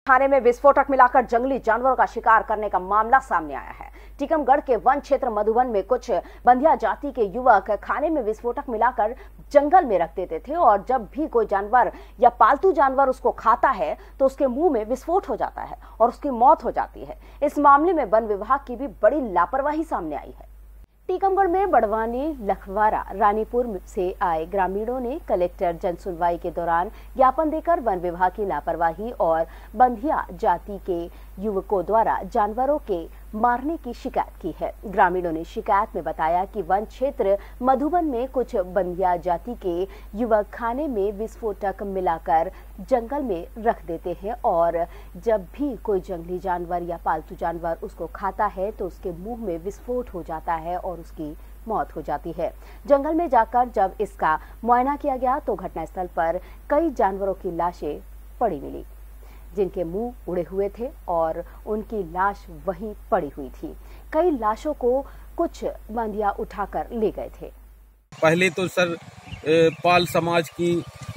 खाने में विस्फोटक मिलाकर जंगली जानवरों का शिकार करने का मामला सामने आया है। टीकमगढ़ के वन क्षेत्र मधुबन में कुछ बंधिया जाति के युवक खाने में विस्फोटक मिलाकर जंगल में रख देते थे और जब भी कोई जानवर या पालतू जानवर उसको खाता है तो उसके मुंह में विस्फोट हो जाता है और उसकी मौत हो जाती है। इस मामले में वन विभाग की भी बड़ी लापरवाही सामने आई है। टीकमगढ़ में बड़वानी, लखवारा, रानीपुर से आए ग्रामीणों ने कलेक्टर जन सुनवाई के दौरान ज्ञापन देकर वन विभाग की लापरवाही और बंधिया जाति के युवकों द्वारा जानवरों के मारने की शिकायत की है। ग्रामीणों ने शिकायत में बताया कि वन क्षेत्र मधुबन में कुछ बंधिया जाति के युवक खाने में विस्फोटक मिलाकर जंगल में रख देते हैं और जब भी कोई जंगली जानवर या पालतू जानवर उसको खाता है तो उसके मुंह में विस्फोट हो जाता है और उसकी मौत हो जाती है। जंगल में जाकर जब इसका मुआयना किया गया तो घटनास्थल पर कई जानवरों की लाशें पड़ी मिली, जिनके मुंह उड़े हुए थे और उनकी लाश वहीं पड़ी हुई थी। कई लाशों को कुछ बंधिया उठाकर ले गए थे। पहले तो सर पाल समाज की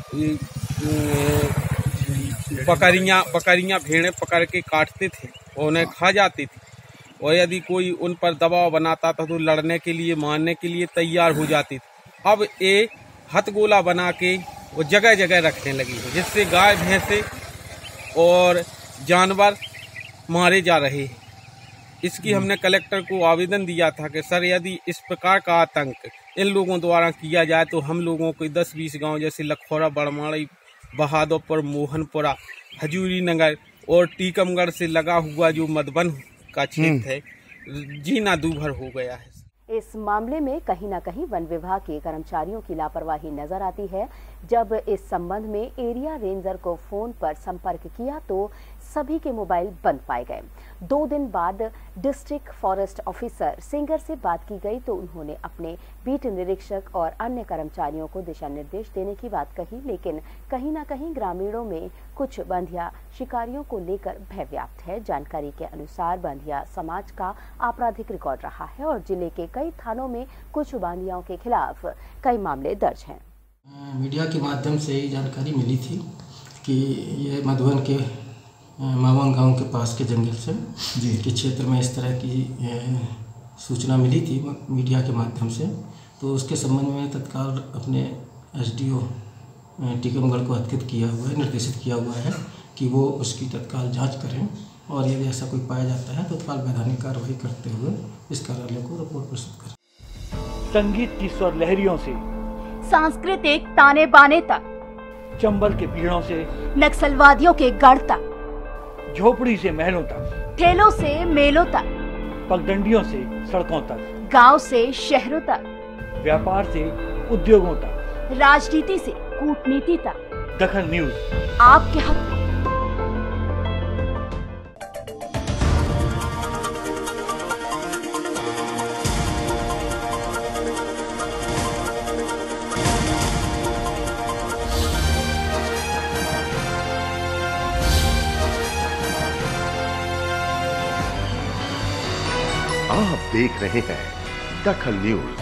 बकरियां भेड़ें पकड़ के काटते थे और उन्हें खा जाती थी और यदि कोई उन पर दबाव बनाता था तो लड़ने के लिए, मारने के लिए तैयार हो जाती थी। अब ये हथगोला बना के वो जगह जगह रखने लगी है, जिससे गाय भैंसे और जानवर मारे जा रहे हैं। इसकी हमने कलेक्टर को आवेदन दिया था कि सर यदि इस प्रकार का आतंक इन लोगों द्वारा किया जाए तो हम लोगों को 10-20 गांव जैसे लखौरा, बड़माड़ी, बहादुरपुर, मोहनपुरा, हजूरी नगर और टीकमगढ़ से लगा हुआ जो मधुबन का क्षेत्र है, जीना दूभर हो गया है। इस मामले में कहीं न कहीं वन विभाग के कर्मचारियों की लापरवाही नजर आती है। जब इस संबंध में एरिया रेंजर को फोन पर संपर्क किया तो सभी के मोबाइल बंद पाए गए। 2 दिन बाद डिस्ट्रिक्ट फॉरेस्ट ऑफिसर सिंगर से बात की गई तो उन्होंने अपने बीट निरीक्षक और अन्य कर्मचारियों को दिशा निर्देश देने की बात कही, लेकिन कहीं न कहीं ग्रामीणों में कुछ बंधिया शिकारियों को लेकर भय व्याप्त है। जानकारी के अनुसार बंधिया समाज का आपराधिक रिकॉर्ड रहा है और जिले के कई थानों में कुछ बंधियाओं के खिलाफ कई मामले दर्ज हैं। मीडिया के माध्यम से ये जानकारी मिली थी कि ये मधुबन के मावन गांव के पास के जंगल से के क्षेत्र में इस तरह की सूचना मिली थी मीडिया के माध्यम से, तो उसके संबंध में तत्काल अपने एसडीओ टीकमगढ़ को हस्तक्षेप किया हुआ है, निर्देशित किया हुआ है कि वो उसकी तत्काल जांच करें और यदि ऐसा कोई पाया जाता है तो तत्काल वैधानिक कार्रवाई करते हुए इस कार्यालय को रिपोर्ट प्रस्तुत करें। संगीत की स्वर लहरियों से सांस्कृतिक ताने बाने तक, चंबल के पीड़ों से नक्सलवादियों के गढ़ तक, झोपड़ी से महलों तक, ठेलों से मेलों तक, पगडंडियों से सड़कों तक, गांव से शहरों तक, व्यापार से उद्योगों तक, राजनीति से कूटनीति तक, दखल न्यूज आपके हक में। आप देख रहे हैं दखल न्यूज।